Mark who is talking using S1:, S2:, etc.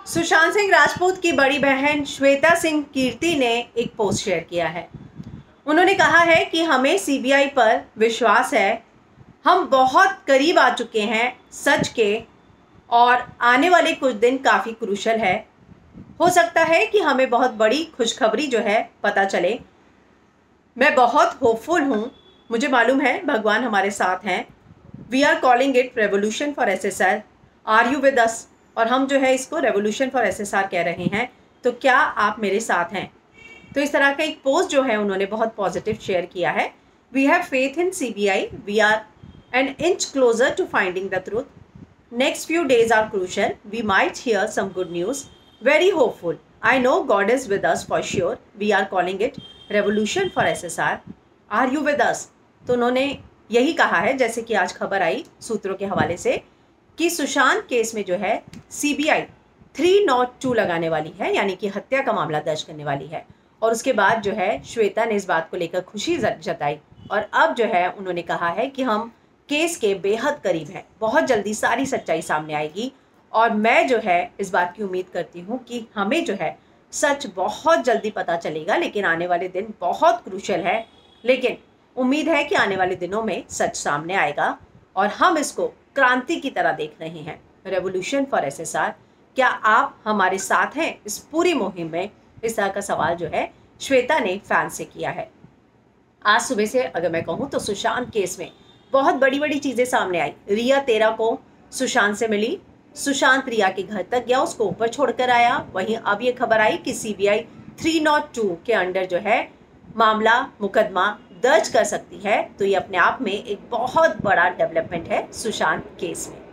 S1: सुशांत सिंह राजपूत की बड़ी बहन श्वेता सिंह कीर्ति ने एक पोस्ट शेयर किया है। उन्होंने कहा है कि हमें सीबीआई पर विश्वास है, हम बहुत करीब आ चुके हैं सच के और आने वाले कुछ दिन काफ़ी क्रूशल है। हो सकता है कि हमें बहुत बड़ी खुशखबरी जो है पता चले। मैं बहुत होपफुल हूँ, मुझे मालूम है भगवान हमारे साथ हैं। We are calling it revolution for SSR, are you with us? और हम जो है इसको रेवोल्यूशन फॉर एसएसआर कह रहे हैं, तो क्या आप मेरे साथ हैं? तो इस तरह का एक पोस्ट जो है उन्होंने बहुत पॉजिटिव शेयर किया है। We have faith in CBI, we are an inch closer to finding the truth. Next few days are crucial. We might hear some good news. Very hopeful. I know God is with us for sure. We are calling it revolution for SSR. Are you with us? तो उन्होंने यही कहा है, जैसे कि आज खबर आई सूत्रों के हवाले से, कि सुशांत केस में जो है सीबीआई 302 लगाने वाली है, यानी कि हत्या का मामला दर्ज करने वाली है। और उसके बाद जो है श्वेता ने इस बात को लेकर खुशी जताई और अब जो है उन्होंने कहा है कि हम केस के बेहद करीब है, बहुत जल्दी सारी सच्चाई सामने आएगी और मैं जो है इस बात की उम्मीद करती हूँ कि हमें जो है सच बहुत जल्दी पता चलेगा। लेकिन आने वाले दिन बहुत क्रूशल है, लेकिन उम्मीद है कि आने वाले दिनों में सच सामने आएगा और हम इसको क्रांति की तरह देख रहे हैं, रेवोल्यूशन फॉर एसएसआर। क्या आप हमारे साथ हैं इस पूरी मुहिम में? इस तरह का सवाल जो है श्वेता ने फैन से किया है। आज सुबह से अगर मैं कहूँ तो सुशांत केस में बहुत बड़ी बड़ी चीज़ें सामने आई। रिया 13 को सुशांत से मिली, सुशांत रिया के घर तक गया, उसको ऊपर छोड़कर आया। वहीं अब ये खबर आई कि सीबीआई 302 के अंडर जो है मामला मुकदमा दर्ज कर सकती है। तो ये अपने आप में एक बहुत बड़ा डेवलपमेंट है सुशांत केस में।